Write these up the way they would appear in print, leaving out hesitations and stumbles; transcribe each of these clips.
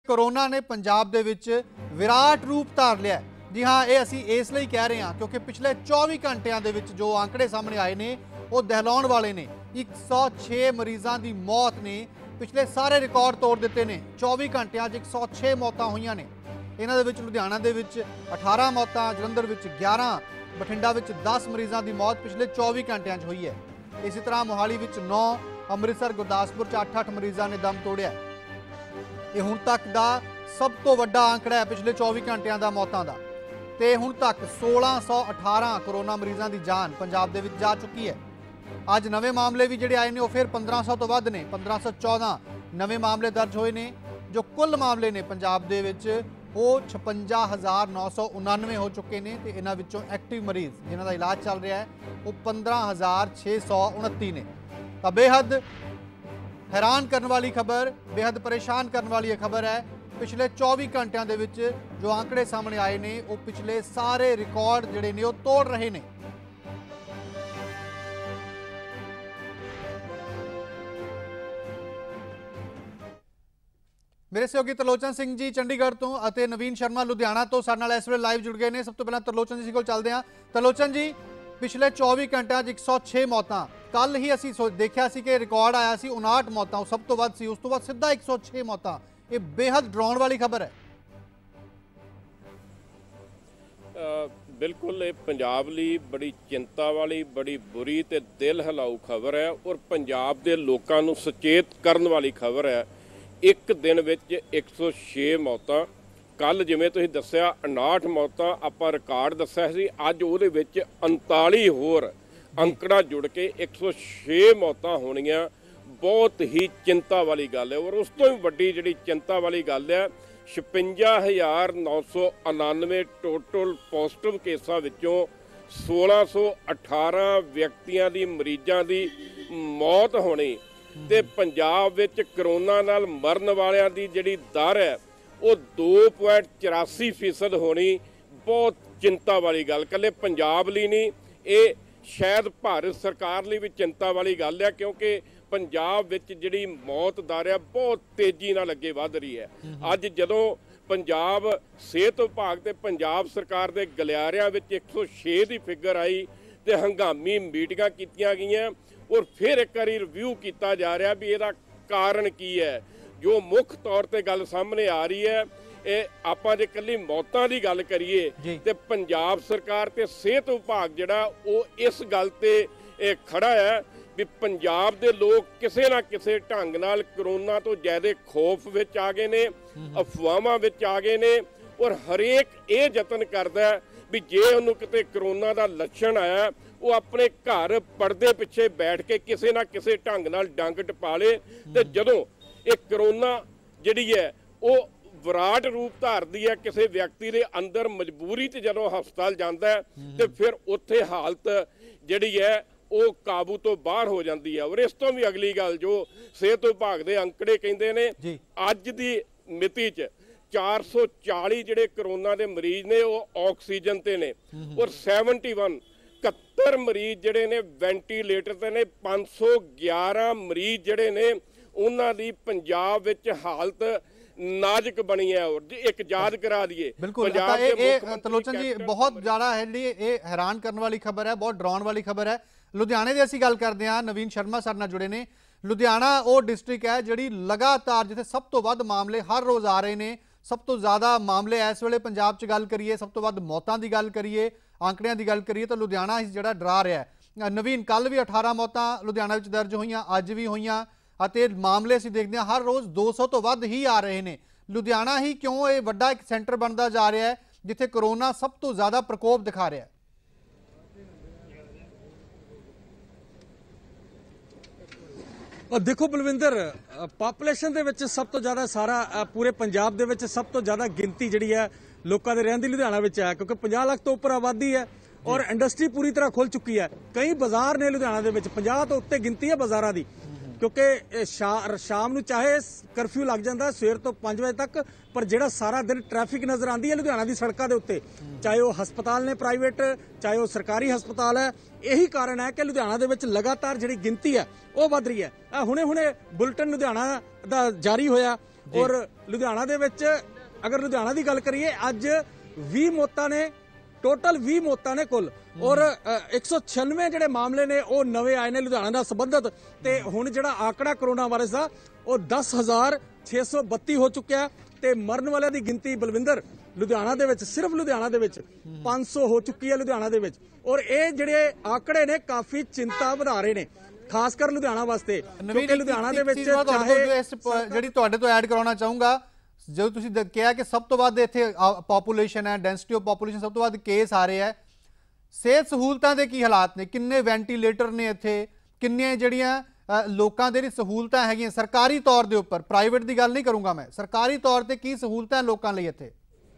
Corona ने पंजाब दे विच विराट रूप धार लिया। जी हाँ, ये असी इसलिए कह रहे हैं क्योंकि पिछले 24 घंटिया के विच जो आंकड़े सामने आए ने वो दहलाउण वाले ने। 106 मरीजों की मौत ने पिछले सारे रिकॉर्ड तोड़ दिते ने। 24 घंटिया 106 मौतां हुईयां ने। इन्हां दे विच लुधियाना दे विच 18 मौतां, जलंधर विच 11, बठिंडा विच 10 मरीजों की मौत पिछले 24 घंटिया हुई है। इसी तरह मोहाली विच 9, अमृतसर गुरदासपुर 8-8 मरीजों ने दम तोड़िया। ये हुण तक का सब तो वड्डा आंकड़ा है पिछले 24 घंटिया का मौतों का। तो हुण तक 1618 कोरोना मरीजों की जान पंजाब दे विच जा चुकी है। अज नवे मामले भी जिहड़े आए ने वो फिर 1500 तो वध ने। 1514 नवे मामले दर्ज होए ने। जो कुल मामले ने पंजाब दे विच वो 56,999 हो चुके हैं। तो इन्हां विचों एक्टिव मरीज जिन्हां दा इलाज चल रहा है वो 15,629 ने। तो बेहद हैरान करने वाली खबर, बेहद परेशान करने वाली खबर है। पिछले 24 घंटिया के विच जो आंकड़े सामने आए ने वो पिछले सारे रिकॉर्ड जिहड़े ने वो तोड़ रहे ने। मेरे सहयोगी तरलोचन सिंह जी चंडीगढ़ तो अते नवीन शर्मा लुधियाना तो साडे नाल इस वेले लाइव जुड़ गए हैं। सब तो पहले तरलोचन जी कोल चलते हैं। तरलोचन जी, पिछले 24 घंटिया 106 मौतां, कल ही असी देखा सी कि रिकॉर्ड आया सी 59 मौतां, सब तो वध सी। उस तो बाद सीधा 106 मौतां, ये बेहद डराउण वाली खबर है। बिल्कुल ये पंजाब लई बड़ी चिंता वाली, बड़ी बुरी ते दिल हिलाऊ खबर है और पंजाब दे लोकां नूं सचेत करन वाली खबर है। एक दिन विच 106 मौतां, कल जिवें तुसीं दस्सिया 59 मौतां आपां रिकार्ड दस्सिया सी, अज उहदे विच 39 होर अंकड़ा जुड़ के 106 मौतां होणीआं बहुत ही चिंता वाली गल है। और उस तो भी वड्डी जिहड़ी चिंता वाली गल है, 56,999 टोटल पॉजिटिव केसां विचों 1618 व्यक्तियों की मरीजों की मौत होनी ते पंजाब विच करोना नाल मरन वालियां दी जिहड़ी दर है वो 2.84% होनी बहुत चिंता वाली गल। कल्ले पंजाब लई नहीं, ये शायद भारत सरकार लई भी चिंता वाली गल है क्योंकि पंजाब विच जिहड़ी मौत दर है बहुत तेजी नाल अगे वध रही है। अज जदों पंजाब सेहत विभाग ते पंजाब सरकार दे गलियारियां विच 106 की फिगर आई ते हंगामी मीटिंगां कीतियां गईयां और फिर एक बारी रिव्यू किया जा रहा भी इसदा कारण की है। जो मुख तौर पर गल सामने आ रही है, आपां जे कल्ली मौतां दी गल करिए ते पंजाब सरकार ते सेहत विभाग जिहड़ा वो इस गल ते खड़ा है भी पंजाब दे लोग किसे ना किसे ढंग नाल करोना तो ज्यादा खौफ विच आ गए ने, अफवाहां विच आ गए ने और हरेक ये जतन करदा है भी जे उन्होंने किते करोना का लक्षण आया वो अपने घर पर्दे पिछे बैठ के किसी ना किसी ढंग नाल डंग टपा ले ते जदों एक करोना जिहड़ी है वो विराट रूप धारदी है किसी व्यक्ति के अंदर मजबूरी ते जदों हस्पताल जाता है तो फिर उत्थे हालत जिहड़ी है वो काबू तो बाहर हो जाती है। और इस तो भी अगली गल जो सेहत विभाग के अंकड़े कहते हैं, अज की मिति च 440 जिहड़े करोना के मरीज ने वो ऑक्सीजन ते ने और 71 मरीज जिहड़े ने वेंटीलेटर ते ने। 511 मरीज जिहड़े ने उन्हां दी पंजाब विच हालत नाजुक बनी है। और एक याद करा दिए बिल्कुल तरलोचन जी, बहुत ज्यादा है जी ये हैरान करने वाली खबर है, बहुत डराउण वाली खबर है। लुधियाने की असीं गल करते हैं, नवीन शर्मा साडे नाल जुड़े ने। लुधियाना वो डिस्ट्रिक्ट है जिहड़ी लगातार जिथे सब तो वध मामले हर रोज़ आ रहे हैं, सब तो ज़्यादा मामले इस वेले पंजाब च गल करिए, सब तो वध मौतां की गल करिए, आंकड़ियां की गल करिए तो लुधियाना जिहड़ा डरा रहा है। नवीन, कल भी 18 मौतां लुधियाना विच दर्ज होईयां, अज भी होईयां अते मामले असीं देखते हैं हर रोज़ 200 तो वध ही आ रहे हैं। लुधियाना ही क्यों ये वड्डा एक सेंटर बनता जा रहा है जिथे करोना सब तो ज़्यादा प्रकोप दिखा रहा है? देखो बलविंदर, पापूलेशन दे विच सब तो ज़्यादा सारा पूरे पंजाब दे विच सब तो ज़्यादा गिनती जिहड़ी है लोगों के रहने लुधियाना विच है क्योंकि 50 लाख तो उपर आबादी है और इंडस्ट्री पूरी तरह खुल चुकी है। कई बाजार ने लुधियाना दे विच 50 तो उत्ते गिनती है बाजारां दी क्योंकि शाम नूं चाहे करफ्यू लग जाता सवेर तो 5 बजे तक, पर जिहड़ा सारा दिन ट्रैफिक नज़र आती है लुधियाना की सड़कों के उत्ते, चाहे वो हस्पताल ने प्राइवेट चाहे वो सरकारी हस्पताल है। यही कारण है कि लुधियाना दे विच लगातार जिहड़ी गिनती है वो वध रही है। हुणे हुणे बुलेटिन लुधियाना दा जारी होया ਔਰ ਲੁਧਿਆਣਾ ਦੇ ਵਿੱਚ ਅਗਰ ਲੁਧਿਆਣਾ ਦੀ ਗੱਲ ਕਰੀਏ ਅੱਜ 20 ਮੌਤਾਂ ਨੇ, ਟੋਟਲ 20 ਮੌਤਾਂ ਨੇ ਕੁੱਲ, ਔਰ 196 ਜਿਹੜੇ ਮਾਮਲੇ ਨੇ ਉਹ ਨਵੇਂ ਆਏ ਨੇ ਲੁਧਿਆਣਾ ਨਾਲ ਸੰਬੰਧਿਤ। ਤੇ ਹੁਣ ਜਿਹੜਾ ਆંકੜਾ ਕਰੋਨਾ ਵਾਇਰਸ ਦਾ ਉਹ 10,632 ਹੋ ਚੁੱਕਿਆ ਤੇ ਮਰਨ ਵਾਲਿਆਂ ਦੀ ਗਿਣਤੀ ਬਲਵਿੰਦਰ ਲੁਧਿਆਣਾ ਦੇ ਵਿੱਚ, ਸਿਰਫ ਲੁਧਿਆਣਾ ਦੇ ਵਿੱਚ 500 ਹੋ ਚੁੱਕੀ ਹੈ ਲੁਧਿਆਣਾ ਦੇ ਵਿੱਚ। ਔਰ ਇਹ ਜਿਹੜੇ ਆંકੜੇ ਨੇ ਕਾਫੀ ਚਿੰਤਾ ਵਧਾ ਰਹੇ ਨੇ, ਖਾਸ ਕਰ ਲੁਧਿਆਣਾ ਵਾਸਤੇ, ਕਿਉਂਕਿ ਲੁਧਿਆਣਾ ਦੇ ਵਿੱਚ ਜਿਹੜੀ ਤੁਹਾਡੇ ਤੋਂ ਐਡ ਕਰਾਉਣਾ ਚਾਹੂੰਗਾ, ਜਦੋਂ ਤੁਸੀਂ ਕਿਹਾ ਕਿ ਸਭ ਤੋਂ ਵੱਧ ਇੱਥੇ ਪੋਪੂਲੇਸ਼ਨ ਹੈ, ਡੈਂਸਿਟੀ ਆਫ ਪੋਪੂਲੇਸ਼ਨ, ਸਭ ਤੋਂ ਵੱਧ ਕੇਸ ਆ ਰਹੇ ਹੈ, ਸਿਹਤ ਸਹੂਲਤਾਂ ਦੇ ਕੀ ਹਾਲਾਤ ਨੇ? ਕਿੰਨੇ ਵੈਂਟੀਲੇਟਰ ਨੇ ਇੱਥੇ? ਕਿੰਨੀਆਂ ਜਿਹੜੀਆਂ ਲੋਕਾਂ ਦੇ ਲਈ ਸਹੂਲਤਾਂ ਹੈਗੀਆਂ ਸਰਕਾਰੀ ਤੌਰ ਦੇ ਉੱਪਰ, ਪ੍ਰਾਈਵੇਟ ਦੀ ਗੱਲ ਨਹੀਂ ਕਰੂੰਗਾ ਮੈਂ, ਸਰਕਾਰੀ ਤੌਰ ਤੇ ਕੀ ਸਹੂਲਤਾਂ ਲੋਕਾਂ ਲਈ ਇੱਥੇ?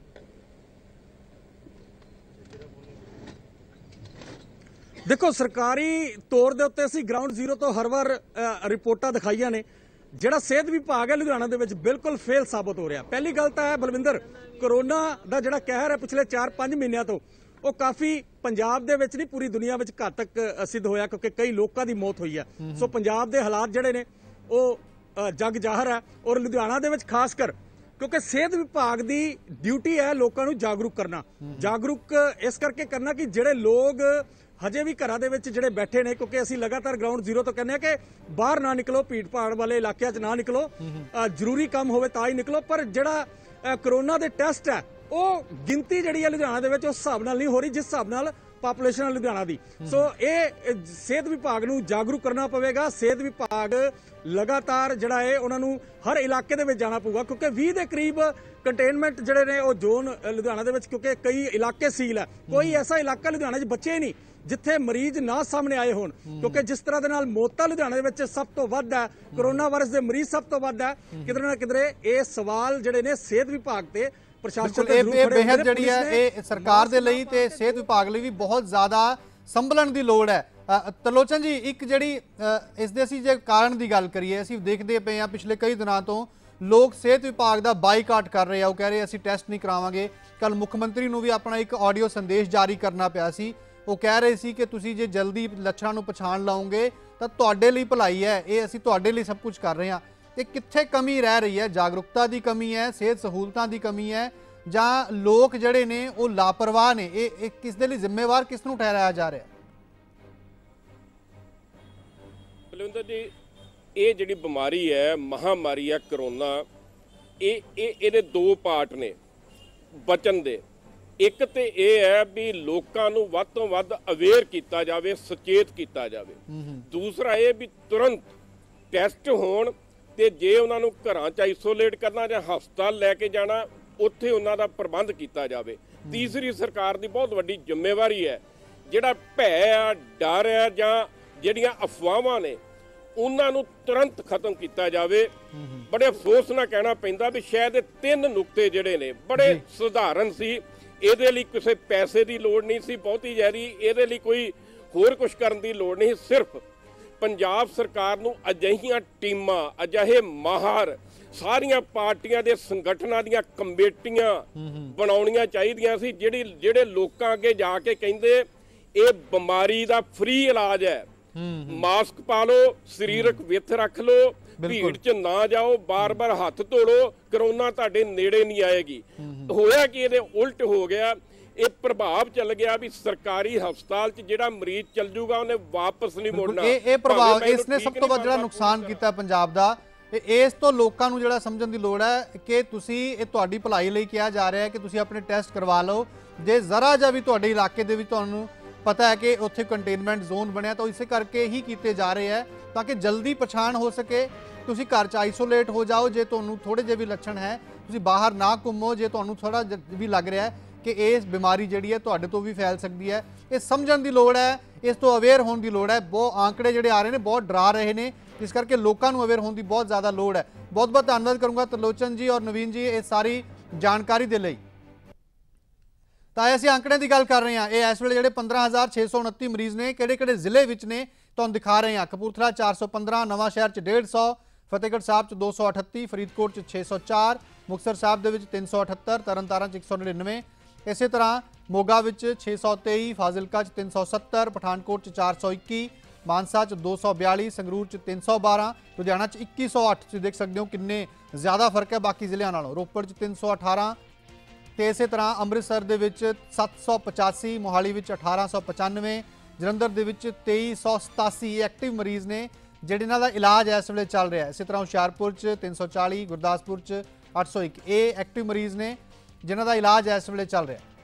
ਦੇਖੋ, ਸਰਕਾਰੀ ਤੌਰ ਦੇ ਉੱਤੇ ਅਸੀਂ ਗਰਾਊਂਡ ਜ਼ੀਰੋ ਤੋਂ ਹਰ ਵਾਰ ਰਿਪੋਰਟਾਂ ਦਿਖਾਈਆਂ ਨੇ। ਜਿਹੜਾ ਸਿਹਤ ਵਿਭਾਗ ਹੈ ਲੁਧਿਆਣਾ ਦੇ ਵਿੱਚ ਬਿਲਕੁਲ ਫੇਲ ਸਾਬਤ ਹੋ ਰਿਹਾ। ਪਹਿਲੀ ਗੱਲ ਤਾਂ ਹੈ ਬਲਵਿੰਦਰ, ਕਰੋਨਾ ਦਾ ਜਿਹੜਾ ਕਹਿਰ ਹੈ ਪਿਛਲੇ 4-5 ਮਹੀਨਿਆਂ ਤੋਂ, ਉਹ ਕਾਫੀ ਪੰਜਾਬ ਦੇ ਵਿੱਚ ਨਹੀਂ ਪੂਰੀ ਦੁਨੀਆ ਵਿੱਚ ਘਾਤਕ ਸਿੱਧ ਹੋਇਆ, ਕਿਉਂਕਿ ਕਈ ਲੋਕਾਂ ਦੀ ਮੌਤ ਹੋਈ ਹੈ। ਸੋ ਪੰਜਾਬ ਦੇ ਹਾਲਾਤ ਜਿਹੜੇ ਨੇ ਉਹ ਜਗ ਜ਼ਾਹਰ ਹੈ। ਔਰ ਲੁਧਿਆਣਾ ਦੇ ਵਿੱਚ ਖਾਸ ਕਰ ਕਿਉਂਕਿ ਸਿਹਤ ਵਿਭਾਗ ਦੀ ਡਿਊਟੀ ਹੈ ਲੋਕਾਂ ਨੂੰ ਜਾਗਰੂਕ ਕਰਨਾ, ਜਾਗਰੂਕ ਇਸ ਕਰਕੇ ਕਰਨਾ ਕਿ ਜਿਹੜੇ ਲੋਕ ਹਜੇ ਵੀ ਘਰਾਂ ਦੇ ਵਿੱਚ ਜਿਹੜੇ ਬੈਠੇ ਨੇ, ਕਿਉਂਕਿ ਅਸੀਂ ਲਗਾਤਾਰ ਗਰਾਊਂਡ ਜ਼ੀਰੋ ਤੋਂ ਕਹਿੰਦੇ ਆ ਕਿ ਬਾਹਰ ਨਾ ਨਿਕਲੋ, ਭੀੜ ਭਾੜ ਵਾਲੇ ਇਲਾਕਿਆਂ 'ਚ ਨਾ ਨਿਕਲੋ, ਜ਼ਰੂਰੀ ਕੰਮ ਹੋਵੇ ਤਾਂ ਹੀ ਨਿਕਲੋ। ਪਰ ਜਿਹੜਾ ਕਰੋਨਾ ਦੇ ਟੈਸਟ ਹੈ ਉਹ ਗਿਣਤੀ ਜਿਹੜੀ ਹੈ ਲੁਧਿਆਣਾ ਦੇ ਵਿੱਚ ਉਸ ਹਿਸਾਬ ਨਾਲ ਨਹੀਂ ਹੋ ਰਹੀ ਜਿਸ ਹਿਸਾਬ ਨਾਲ ਪਾਪੂਲੇਸ਼ਨ ਹੈ ਲੁਧਿਆਣਾ ਦੀ। ਸੋ ਇਹ ਸਿਹਤ ਵਿਭਾਗ ਨੂੰ ਜਾਗਰੂਕ ਕਰਨਾ ਪਵੇਗਾ। ਸਿਹਤ ਵਿਭਾਗ ਲਗਾਤਾਰ ਜਿਹੜਾ ਹੈ ਉਹਨਾਂ ਨੂੰ ਹਰ ਇਲਾਕੇ ਦੇ ਵਿੱਚ ਜਾਣਾ ਪਊਗਾ, ਕਿਉਂਕਿ 20 ਦੇ ਕਰੀਬ ਕੰਟੇਨਮੈਂਟ ਜਿਹੜੇ ਨੇ ਉਹ ਜ਼ੋਨ ਲੁਧਿਆਣਾ ਦੇ ਵਿੱਚ, ਕਿਉਂਕਿ ਕਈ ਇਲਾਕੇ ਸੀਲ ਹੈ, ਕੋਈ ਐਸਾ ਇਲਾਕਾ ਲੁਧਿਆਣਾ 'ਚ ਬਚੇ ਹੀ ਨਹੀਂ ਜਿੱਥੇ ਮਰੀਜ਼ ਨਾ ਸਾਹਮਣੇ ਆਏ ਹੋਣ। ਕਿਉਂਕਿ ਜਿਸ ਤਰ੍ਹਾਂ ਦੇ ਨਾਲ ਮੌਤਾਂ ਲੁਧਿਆਣਾ ਦੇ ਵਿੱਚ ਸਭ ਤੋਂ ਵੱਧ ਹੈ, ਕਰੋਨਾ ਵਾਇਰਸ ਦੇ ਮਰੀਜ਼ ਸਭ ਤੋਂ ਵੱਧ ਹੈ, ਕਿਧਰੇ ਨਾ ਕਿਧਰੇ ਇਹ ਸਵਾਲ ਜਿਹੜੇ ਨੇ ਸਿਹਤ ਵਿਭਾਗ ਤੇ ਪ੍ਰਸ਼ਾਸਨ ਤੇ ਜ਼ਰੂਰ ਖੜੇ ਬੇਹੱਦ ਜਿਹੜੀ ਹੈ ਇਹ ਸਰਕਾਰ ਦੇ ਲਈ ਤੇ ਸਿਹਤ ਵਿਭਾਗ ਲਈ ਵੀ ਬਹੁਤ ਜ਼ਿਆਦਾ ਸੰਭਲਣ ਦੀ ਲੋੜ ਹੈ। ਤਰਲੋਚਨ ਜੀ, ਇੱਕ ਜਿਹੜੀ ਇਸ ਦੇ ਅਸੀਂ ਜੇ ਕਾਰਨ ਦੀ ਗੱਲ ਕਰੀਏ, ਅਸੀਂ ਦੇਖਦੇ ਪਏ ਹਾਂ ਪਿਛਲੇ ਕਈ ਦਿਨਾਂ ਤੋਂ ਲੋਕ ਸਿਹਤ ਵਿਭਾਗ ਦਾ ਬਾਈਕਾਟ ਕਰ ਰਹੇ ਆ। ਉਹ ਕਹਿ ਰਹੇ ਅਸੀਂ ਟੈਸਟ ਨਹੀਂ ਕਰਾਵਾਂਗੇ। ਕੱਲ ਮੁੱਖ ਮੰਤਰੀ ਨੂੰ ਵੀ ਆਪਣਾ ਇੱਕ ਆਡੀਓ ਸੰਦੇਸ਼ ਜਾਰੀ ਕਰਨਾ ਪਿਆ ਸੀ। ਉਹ ਕਹਿ ਰਹੇ ਸੀ ਕਿ ਤੁਸੀਂ ਜੇ ਜਲਦੀ ਲੱਛਣਾਂ ਨੂੰ ਪਛਾਣ ਲਾਓਗੇ ਤਾਂ ਤੁਹਾਡੇ ਲਈ ਭਲਾਈ ਹੈ, ਇਹ ਅਸੀਂ ਤੁਹਾਡੇ ਲਈ ਸਭ ਕੁਝ ਕਰ ਰਹੇ ਹਾਂ। ਤੇ ਕਿੱਥੇ ਕਮੀ ਰਹਿ ਰਹੀ ਹੈ? ਜਾਗਰੂਕਤਾ ਦੀ ਕਮੀ ਹੈ, ਸਿਹਤ ਸਹੂਲਤਾਂ ਦੀ ਕਮੀ ਹੈ, ਜਾਂ ਲੋਕ ਜਿਹੜੇ ਨੇ ਉਹ ਲਾਪਰਵਾਹ ਨੇ? ਇਹ ਕਿਸ ਦੇ ਲਈ ਜ਼ਿੰਮੇਵਾਰ ਕਿਸ ਨੂੰ ਠਹਿਰਾਇਆ ਜਾ ਰਿਹਾ? ਬਲਵਿੰਦਰ ਜੀ, ਇਹ ਜਿਹੜੀ ਬਿਮਾਰੀ ਹੈ, ਮਹਾਮਾਰੀ ਹੈ ਕਰੋਨਾ, ਇਹਦੇ ਦੋ ਪਾਰਟ ਨੇ ਬਚਣ ਦੇ। ਇੱਕ ਤੇ ਇਹ ਹੈ ਵੀ ਲੋਕਾਂ ਨੂੰ ਵੱਧ ਤੋਂ ਵੱਧ ਅਵੇਅਰ ਕੀਤਾ ਜਾਵੇ, ਸੁਚੇਤ ਕੀਤਾ ਜਾਵੇ। ਦੂਸਰਾ ਇਹ ਵੀ ਤੁਰੰਤ ਟੈਸਟ ਹੋਣ ਤੇ ਜੇ ਉਹਨਾਂ ਨੂੰ ਘਰਾਂ 'ਚ ਆਈਸੋਲੇਟ ਕਰਨਾ ਜਾਂ ਹਸਪਤਾਲ ਲੈ ਕੇ ਜਾਣਾ, ਉੱਥੇ ਉਹਨਾਂ ਦਾ ਪ੍ਰਬੰਧ ਕੀਤਾ ਜਾਵੇ। ਤੀਸਰੀ ਸਰਕਾਰ ਦੀ ਬਹੁਤ ਵੱਡੀ ਜ਼ਿੰਮੇਵਾਰੀ ਹੈ, ਜਿਹੜਾ ਭੈ ਆ, ਡਰ ਆ ਜਾਂ ਜਿਹੜੀਆਂ ਅਫਵਾਹਾਂ ਨੇ ਉਹਨਾਂ ਨੂੰ ਤੁਰੰਤ ਖਤਮ ਕੀਤਾ ਜਾਵੇ। ਬੜੇ ਅਫਸੋਸ ਨਾਲ ਕਹਿਣਾ ਪੈਂਦਾ ਵੀ ਸ਼ਾਇਦ ਇਹ 3 ਨੁਕਤੇ ਜਿਹੜੇ ਨੇ ਬੜੇ ਸਧਾਰਨ ਸੀ। ਇਹਦੇ ਲਈ ਕਿਸੇ ਪੈਸੇ ਦੀ ਲੋੜ ਨਹੀਂ ਸੀ ਬਹੁਤੀ ਜ਼ਿਆਦੀ, ਇਹਦੇ ਲਈ ਕੋਈ ਹੋਰ ਕੁਝ ਕਰਨ ਦੀ ਲੋੜ ਨਹੀਂ। ਸਿਰਫ ਪੰਜਾਬ ਸਰਕਾਰ ਨੂੰ ਅਜਿਹੀਆਂ ਟੀਮਾਂ, ਅਜਿਹੇ ਮਾਹਰ, ਸਾਰੀਆਂ ਪਾਰਟੀਆਂ ਦੇ ਸੰਗਠਨਾਂ ਦੀਆਂ ਕਮੇਟੀਆਂ ਬਣਾਉਣੀਆਂ ਚਾਹੀਦੀਆਂ ਸੀ, ਜਿਹੜੇ ਲੋਕਾਂ ਅੱਗੇ ਜਾ ਕੇ ਕਹਿੰਦੇ ਇਹ ਬਿਮਾਰੀ ਦਾ ਫ੍ਰੀ ਇਲਾਜ ਹੈ। ਮਾਸਕ ਪਾ ਲਓ, ਸਰੀਰਕ ਵਿੱਥ ਰੱਖ ਲਓ, ਭੀੜ 'ਚ ਨਾ ਜਾਓ, ਬਾਰ-ਬਾਰ ਹੱਥ ਧੋੜੋ, ਕਰੋਨਾ ਤੁਹਾਡੇ ਨੇੜੇ ਨਹੀਂ ਆਏਗੀ। ਹੋਇਆ ਕਿ ਇਹਦੇ ਉਲਟ ਹੋ ਗਿਆ। ਇਹ ਪ੍ਰਭਾਵ ਚੱਲ ਗਿਆ ਵੀ ਸਰਕਾਰੀ ਹਸਪਤਾਲ 'ਚ ਜਿਹੜਾ ਮਰੀਜ਼ ਚੱਲ ਜੂਗਾ ਉਹਨੇ ਵਾਪਸ ਨਹੀਂ ਮੁੜਨਾ। ਇਹ ਪ੍ਰਭਾਵ ਇਸ ਨੇ ਸਭ ਤੋਂ ਵੱਧ ਜਿਹੜਾ ਨੁਕਸਾਨ ਕੀਤਾ ਪੰਜਾਬ ਦਾ। ਇਸ ਤੋਂ ਲੋਕਾਂ ਨੂੰ ਜਿਹੜਾ ਸਮਝਣ ਦੀ ਲੋੜ ਹੈ ਕਿ ਤੁਸੀਂ, ਇਹ ਤੁਹਾਡੀ ਭਲਾਈ ਲਈ ਕਿਹਾ ਜਾ ਰਿਹਾ ਹੈ ਕਿ ਤੁਸੀਂ ਆਪਣੇ ਟੈਸਟ ਕਰਵਾ ਲਓ। ਜੇ ਜ਼ਰਾ ਜਿਹਾ ਵੀ ਤੁਹਾਡੇ ਇਲਾਕੇ ਦੇ ਵਿੱਚ ਤੁਹਾਨੂੰ ਪਤਾ ਹੈ ਕਿ ਉੱਥੇ ਕੰਟੇਨਮੈਂਟ ਜ਼ੋਨ ਬਣਿਆ ਤਾਂ ਇਸੇ ਕਰਕੇ ਹੀ ਕੀਤੇ ਜਾ ਰਹੇ ਹੈ ਤਾਂ ਕਿ ਜਲਦੀ ਪਛਾਣ ਹੋ ਸਕੇ। ਤੁਸੀਂ ਘਰ 'ਚ ਆਈਸੋਲੇਟ ਹੋ ਜਾਓ ਜੇ ਤੁਹਾਨੂੰ ਥੋੜੇ ਜਿਹੇ ਵੀ ਲੱਛਣ ਹੈ, ਤੁਸੀਂ ਬਾਹਰ ਨਾ ਘੁੰਮੋ ਜੇ ਤੁਹਾਨੂੰ ਥੋੜਾ ਵੀ ਲੱਗ ਰਿਹਾ ਹੈ ਕਿ ਇਸ ਬਿਮਾਰੀ ਜਿਹੜੀ ਹੈ ਤੁਹਾਡੇ ਤੋਂ ਵੀ ਫੈਲ ਸਕਦੀ ਹੈ। ਇਹ ਸਮਝਣ ਦੀ ਲੋੜ ਹੈ, ਇਸ ਤੋਂ ਅਵੇਅਰ ਹੋਣ ਦੀ ਲੋੜ ਹੈ। ਬਹੁਤ ਆંકੜੇ ਜਿਹੜੇ ਆ ਰਹੇ ਨੇ ਬਹੁਤ ਡਰਾ ਰਹੇ ਨੇ, ਇਸ ਕਰਕੇ ਲੋਕਾਂ ਨੂੰ ਅਵੇਅਰ ਹੋਣ ਦੀ ਬਹੁਤ ਜ਼ਿਆਦਾ ਲੋੜ ਹੈ। ਬਹੁਤ ਬਹੁਤ ਧੰਨਵਾਦ ਕਰੂੰਗਾ ਤਰਲੋਚਨ ਜੀ ਔਰ ਨਵੀਨ ਜੀ ਇਹ ਸਾਰੀ ਜਾਣਕਾਰੀ ਦੇ ਲਈ। ਤਾਂ ਅਸੀਂ ਆંકੜਿਆਂ ਦੀ ਗੱਲ ਕਰ ਰਹੇ ਹਾਂ। ਇਹ ਇਸ ਵੇਲੇ ਜਿਹੜੇ 15,629 ਮਰੀਜ਼ ਨੇ ਕਿਹੜੇ-ਕਿਹੜੇ ਜ਼ਿਲ੍ਹੇ ਵਿੱਚ ਨੇ ਤੁਹਾਨੂੰ ਦਿਖਾ ਰਹੇ ਹਾਂ। ਕਪੂਰਥਲਾ 415, ਨਵਾਂ ਸ਼ਹਿਰ 'ਚ 150, ਫਤਿਹਗੜ੍ਹ ਸਾਹਿਬ 'ਚ 238, ਫਰੀਦਕੋਟ 'ਚ 604, ਮੁਕਤਸਰ ਸਾਹਿਬ ਦੇ ਵਿੱਚ 378, ਤਰਨਤਾਰਨ 'ਚ 199, ਇਸੇ ਤਰ੍ਹਾਂ ਮੋਗਾ ਵਿੱਚ 623, ਫਾਜ਼ਿਲਕਾ 'ਚ 370, ਪਠਾਨਕੋਟ 'ਚ 421, ਮਾਨਸਾ 'ਚ 242, ਸੰਗਰੂਰ 'ਚ 312, ਲੁਧਿਆਣਾ 'ਚ 2108। ਤੁਸੀਂ ਦੇਖ ਸਕਦੇ ਹੋ ਕਿੰਨੇ ਜ਼ਿਆਦਾ ਫਰਕ ਹੈ ਬਾਕੀ ਜ਼ਿਲ੍ਹਿਆਂ ਨਾਲੋਂ। ਰੋਪੜ 'ਚ 318 ਤੇ ਇਸੇ ਤਰ੍ਹਾਂ ਅੰਮ੍ਰਿਤਸਰ ਦੇ ਵਿੱਚ 785, ਮੋਹਾਲੀ ਵਿੱਚ 1895, ਜਲੰਧਰ ਦੇ ਵਿੱਚ 2387 ਐਕਟਿਵ ਮਰੀਜ਼ ਨੇ ਜਿਹੜੇ ਇਹਨਾਂ ਦਾ ਇਲਾਜ ਇਸ ਵੇਲੇ ਚੱਲ ਰਿਹਾ ਹੈ। ਇਸੇ ਤਰ੍ਹਾਂ ਹੁਸ਼ਿਆਰਪੁਰ 'ਚ 340, ਗੁਰਦਾਸਪੁਰ 'ਚ 801 ਇਹ ਐਕਟਿਵ ਮਰੀਜ਼ ਨੇ ਜਿਨ੍ਹਾਂ ਦਾ ਇਲਾਜ ਇਸ ਵੇਲੇ ਚੱਲ ਰਿਹਾ ਹੈ।